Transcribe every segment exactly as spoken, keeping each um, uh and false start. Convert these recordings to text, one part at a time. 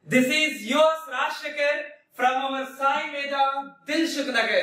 This is yours Rajshekhar from our Sai Medha Dilshuk Nagar.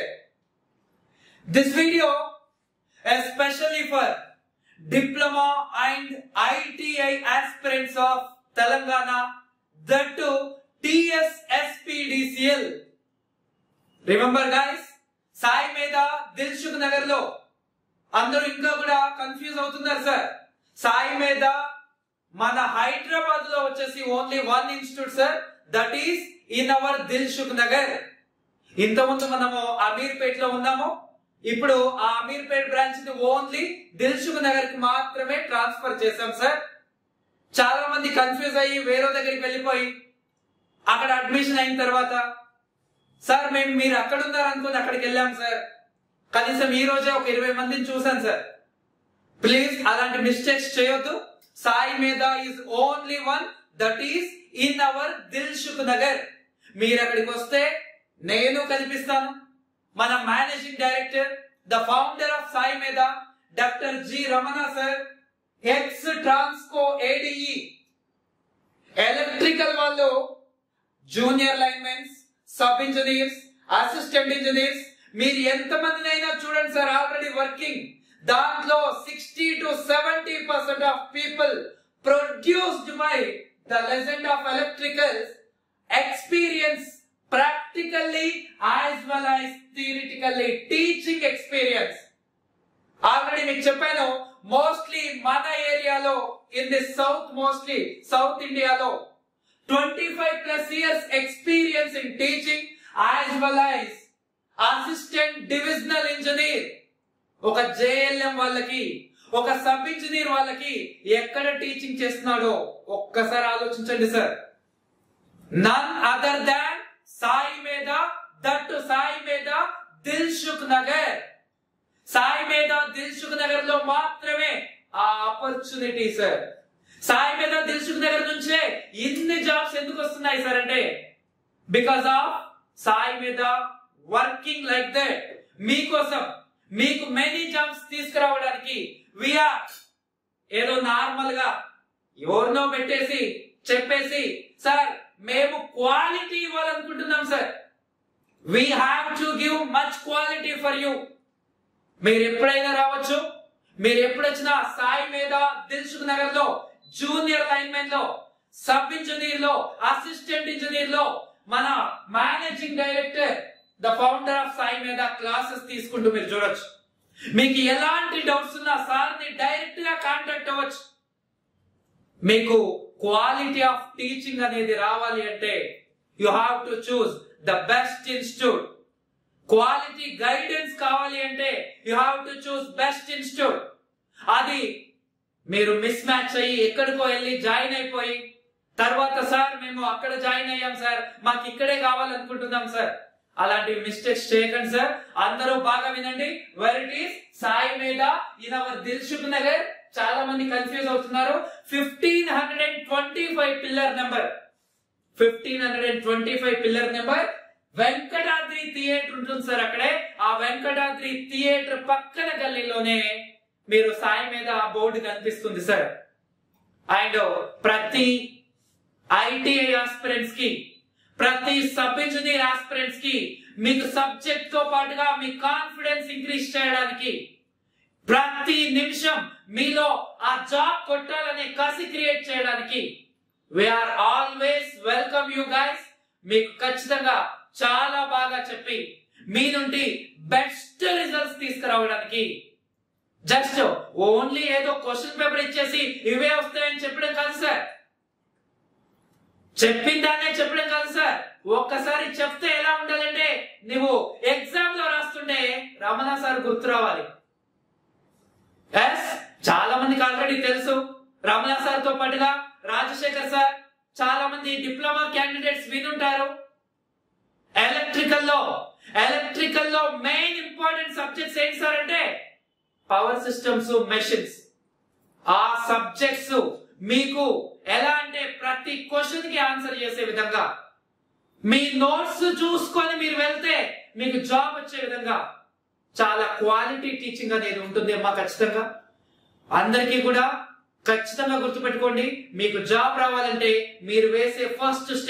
This video especially for diploma and I T I aspirants of Telangana, that too T S S P D C L. Remember guys, Sai Medha Dilshuk Nagar lo అందరూ ఇంకా కూడా confuse అవుతున్నారు sir. Sai మీద మన హైదరాబాద్ లో వచ్చేసి only one institute sir, that is in our Dilsukhnagar. ఇంతకుముందు మనము అమీర్పేట్ లో ఉన్నాము, ఇప్పుడు ఆ అమీర్పేట్ బ్రాంచ్ ని ఓన్లీ దిల్షుక్ నగర్ కి మాత్రమే ట్రాన్స్ఫర్ చేశాం సార్. చాలా మంది కన్ఫ్యూజ్ అయ్యి వేరే దగ్గరికి వెళ్ళిపోయి అక్కడ అడ్మిషన్ అయిన తర్వాత సార్ మేము మీరు అక్కడ ఉన్నారు అనుకుని అక్కడికి వెళ్ళాం సార్, కనీసం ఈ రోజే ఒక ఇరవై మందిని చూసాను సార్. ప్లీజ్ అలాంటి మిస్టేక్స్ చేయొద్దు. Sai Medha is only one, that is in our Dilsukhnagar. మీరు అక్కడికి వస్తే నేను కనిపిస్తాను. మన managing director, the founder of Sai Medha doctor G Ramana sir, ex Transco ADE. Electrical వాళ్ళు junior linemens, sub engineers, assistant engineers, మీరు ఎంత మందినైనా చూడండి సార్, ఆల్రెడీ వర్కింగ్. దాంట్లో sixty to seventy percent of people produced by the legend of electricals experience practically as well as theoretically teaching experience. Already మీకు చెప్పాను, mostly మన ఏరియాలో in the south, mostly south ఇండియాలో twenty five plus years experience in teaching as well as assistant divisional engineer. ఒక JLM వాళ్ళకి, ఒక sub engineer వాళ్ళకి ఎక్కడ టీచింగ్ చేస్తున్నాడో ఒక్కసారి ఆలోచించండి sir. None other than Sai Medha, that Sai మీద దిల్షుక్ నగర్. సాయి మీద దిల్షుక్ నగర్ లో మాత్రమే ఆ ఆపర్చునిటీ సార్. సాయి మీద దిల్షుక్ నగర్ నుంచే ఇన్ని జాబ్స్ ఎందుకు వస్తున్నాయి సార్ అంటే, బికాస్ ఆఫ్ సాయి మీద వర్కింగ్ లైక్ దట్. మీకోసం మీకు మెనీ జాబ్స్ తీసుకురావడానికి వీఆర్ ఏదో నార్మల్ గా ఎవరినో పెట్టేసి చెప్పేసి సార్ మేము క్వాలిటీ ఇవ్వాలనుకుంటున్నాం sir. We have to give much quality for you. మీరు ఎప్పుడైనా రావచ్చు. మీరు ఎప్పుడు వచ్చినా సాయి మీద దిల్షుక్ నగర్ లో జూనియర్ లైన్మెన్ లో, సబ్ ఇంజనీర్ లో, అసిస్టెంట్ ఇంజనీర్ లో మన managing director, the founder of Sai Medha classes తీసుకుంటూ మీరు చూడొచ్చు. మీకు ఎలాంటి డౌట్స్ ఉన్నా సార్ ని డైరెక్ట్ గా కాంటాక్ట్ అవ్వచ్చు. మీకు క్వాలిటీ ఆఫ్ టీచింగ్ అనేది రావాలి అంటే you have to choose the best institute. Quality guidance కావాలి అంటే you have to choose best institute. అది మీరు మిస్ మ్యాచ్ అయ్యి ఎక్కడికో వెళ్ళి జాయిన్ అయిపోయి తర్వాత సార్ మేము అక్కడ జాయిన్ అయ్యాం సార్, మాకు ఇక్కడే కావాలనుకుంటున్నాం సార్, అలాంటి మిస్టేక్స్ చేయకండి సార్. అందరూ బాగా వినండి. వెర్ ఇట్ ఈస్ సాయి మీద ఇన్ అవర్ దిల్షుక్ నగర్. చాలా మంది కన్ఫ్యూజ్ అవుతున్నారు. Fifteen hundred and twenty five pillar number, fifteen hundred and twenty five pillar number Venkatadri theatre ఉంటుంది సార్. అక్కడే ఆ వెంకటాద్రి థియేటర్ పక్కన గల్లీలోనే మీరు సాయి మీద ఆ బోర్డు కనిపిస్తుంది సార్. అండ్ ప్రతి ఐటీఐ ఆస్పిరెంట్స్ కి, ప్రతి సబ్ ఇంజనీర్ ఆస్పిరెంట్స్ కి మీకు సబ్జెక్ట్ తో పాటుగా మీ కాన్ఫిడెన్స్ ఇంక్రీజ్ చేయడానికి, ప్రతి నిమిషం మీలో ఆ జాబ్ కొట్టాలనే కసి క్రియేట్ చేయడానికి we are always welcome you guys. మీకు ఖచ్చితంగా చాలా బాగా చెప్పి మీ నుండి బెస్ట్ రిజల్ట్స్ తీసుకురావడానికి, జస్ట్ ఓన్లీ ఏదో క్వశ్చన్ పేపర్ ఇచ్చేసి ఇవే వస్తాయని చెప్పడం కాదు సార్. చెప్పిందానే చెప్పడం కాదు సార్. ఒక్కసారి చెప్తే ఎలా ఉండాలంటే, నువ్వు ఎగ్జామ్ లో రాస్తుంటే రమణ సార్ గుర్తు రావాలి. ఎస్, చాలా మందికి ఆల్రెడీ తెలుసు రమణ సార్ తో పాటుగా రాజశేఖర్ సార్. చాలా మంది డిప్లొమా క్యాండిడేట్స్ వినుంటారు. ఎలక్ట్రికల్ లో ఎలక్ట్రికల్ లో మెయిన్ ఇంపార్టెంట్ సబ్జెక్ట్స్ ఏంటి సార్ అంటే పవర్ సిస్టమ్స్, మెషిన్స్. ఆ సబ్జెక్ట్స్ మీకు ఎలా అంటే ప్రతి క్వశ్చన్ కి ఆన్సర్ చేసే విధంగా, మీ నోట్స్ చూసుకొని మీరు వెళ్తే మీకు జాబ్ వచ్చే విధంగా చాలా క్వాలిటీ టీచింగ్ అనేది ఉంటుంది అమ్మా. ఖచ్చితంగా అందరికీ కూడా ఖచ్చితంగా గుర్తుపెట్టుకోండి, మీకు జాబ్ రావాలంటే మీరు వేసే ఫస్ట్ స్టెప్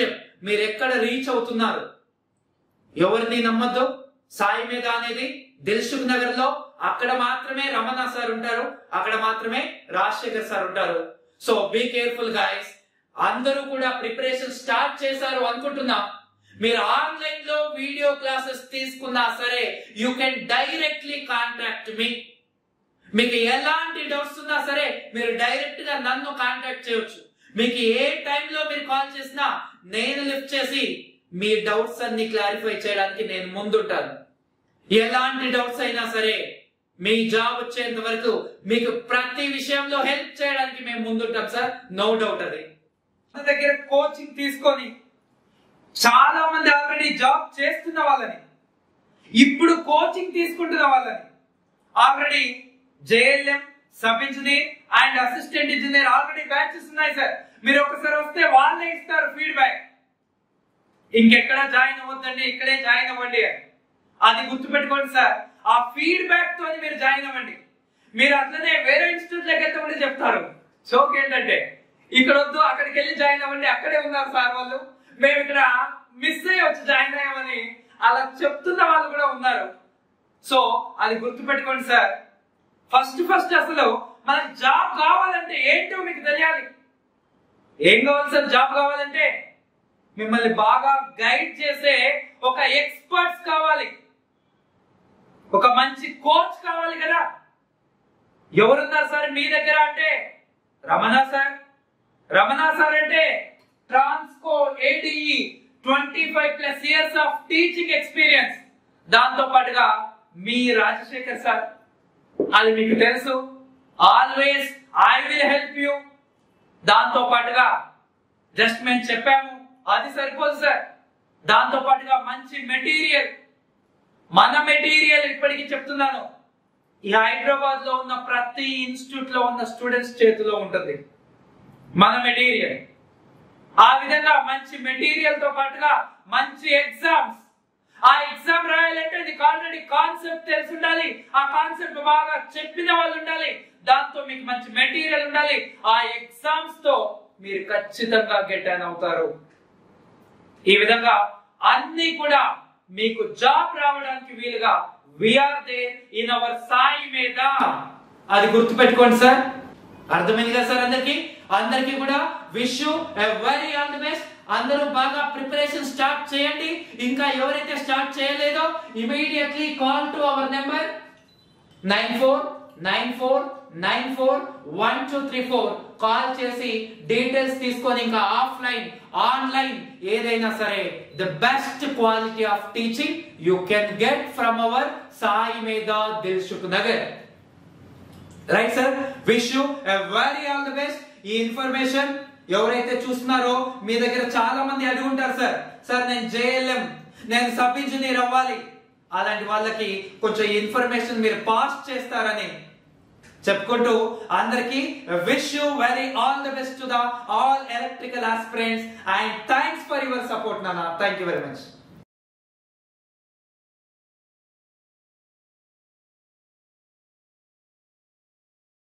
మీరు ఎక్కడ రీచ్ అవుతున్నారు. ఎవరిని నమ్మద్దు. సాయి మీద అనేది దిల్సుఖ్ నగర్ లో అక్కడ మాత్రమే రమణ సార్ ఉంటారు, అక్కడ మాత్రమే రాజశేఖర్ సార్ ఉంటారు. So be careful guys. అందరూ కూడా ప్రిపరేషన్ స్టార్ట్ చేశారు అనుకుంటున్నా. మీరు ఆన్లైన్ లో వీడియో క్లాసెస్ తీసుకున్నా సరే you can directly contact me. మీకు ఎలాంటి డౌట్స్ ఉన్నా సరే మీరు డైరెక్ట్ గా నన్ను కాంటాక్ట్ చేయొచ్చు. మీకు ఏ టైంలో మీరు కాల్ చేసినా నేను లిఫ్ట్ చేసి మీ డౌట్స్ అన్ని క్లారిఫై చేయడానికి నేను ముందుంటాను. ఎలాంటి డౌట్స్ అయినా సరే మీ జాబ్ వచ్చేంత వరకు మీకు ప్రతి విషయంలో హెల్ప్ చేయడానికి మేము ముందుంటాం సార్, నో డౌట్. అది మన దగ్గర కోచింగ్ తీసుకొని చాలా మంది ఆల్రెడీ జాబ్ చేస్తున్న వాళ్ళని, ఇప్పుడు కోచింగ్ తీసుకుంటున్న వాళ్ళని, already JLM, sub engineer and assistant engineer already batches ఉన్నాయి సార్. మీరు ఒకసారి వస్తే వాళ్ళే ఇస్తారు ఫీడ్బ్యాక్. ఇంకెక్కడ జాయిన్ అవ్వద్దండి, ఇక్కడే జాయిన్ అవ్వండి అని. అది గుర్తుపెట్టుకోండి సార్. ఆ ఫీడ్బ్యాక్ తో మీరు జాయిన్ అవ్వండి. మీరు అట్లనే వేరే ఇన్స్టిట్యూట్ లోకి వెళ్తామని చెప్తారు. షోక్ ఏంటంటే ఇక్కడ వద్దు, అక్కడికి వెళ్ళి జాయిన్ అవ్వండి, అక్కడే ఉన్నారు సార్ వాళ్ళు, మేము ఇక్కడ మిస్ అయ్యి వచ్చి జాయిన్ అయ్యామని అలా చెప్తున్న వాళ్ళు కూడా ఉన్నారు. సో అది గుర్తుపెట్టుకోండి సార్. ఫస్ట్ ఫస్ట్ అసలు మనకు జాబ్ కావాలంటే ఏంటో మీకు తెలియాలి. ఏం కావాలి సార్ జాబ్ కావాలంటే? మిమ్మల్ని బాగా గైడ్ చేసే ఒక ఎక్స్పర్ట్స్ కావాలి, ఒక మంచి కోచ్ కావాలి కదా. ఎవరున్నారు సార్ మీ దగ్గర అంటే రమణ సార్. రమణ సార్ అంటే Transco ADE twenty five plus years of teaching experience. దాంతో పాటుగా మీ రాజశేఖర్ సార్, అది మీకు తెలుసు. Always I will help you. దాంతో పాటుగా జస్ట్ మేము చెప్పాము అది సరిపోదు సార్. దాంతో పాటుగా మంచి మెటీరియల్, మన మెటీరియల్ ఇప్పటికీ చెప్తున్నాను, ఈ హైదరాబాద్ లో ఉన్న ప్రతి ఇన్స్టిట్యూట్ లో ఉన్న స్టూడెంట్స్ చేతిలో ఉంటుంది మన మెటీరియల్. ఆ విధంగా మంచి మెటీరియల్ తో పాటుగా మంచి ఎగ్జామ్స్. ఆ ఎగ్జామ్ రాయాలంటే నీకు ఆల్రెడీ కాన్సెప్ట్ తెలిసి ఉండాలి, ఆ కాన్సెప్ట్ బాగా చెప్పిన వాళ్ళు ఉండాలి, దాంతో మీకు మంచి మెటీరియల్ ఉండాలి. ఆ ఎగ్జామ్స్ తో మీరు ఖచ్చితంగా గెట్ ఆన్ అవుతారు. ఈ విధంగా అన్ని కూడా మీకు జాబ్ రావడానికి వీలుగా we are there in our Sai Medha. అది గుర్తుపెట్టుకోండి సార్. అర్థమైంది కదా సార్ అందరికి? అందరికి కూడా wish you a very all the best. అందరూ బాగా ప్రిపరేషన్ స్టార్ట్ చేయండి. ఇంకా ఎవరైతే స్టార్ట్ చేయలేదో immediately call to our number nine four nine four nine four one two three four. Call చేసి డీటెయిల్స్ తీసుకొని ఇంకా ఆఫ్లైన్ ఆన్లైన్ ఏదైనా సరే the best quality of teaching you can get from our Sai Medha Dilsukhnagar. Right sir, wish you a very all the best. ఈ information ఎవరైతే చూస్తున్నారో మీ దగ్గర చాలా మంది అడిగి ఉంటారు సార్, సార్ నేను జేఎల్ఎం, నేను సబ్ ఇంజనీర్ అవ్వాలి, అలాంటి వాళ్ళకి కొంచెం ఇన్ఫర్మేషన్ మీరు పాస్ చేస్తారని చెప్పుకుంటూ అందరికి wish you very all the best to the all electrical aspirants and thanks for your support నాన్న. Thank you very much.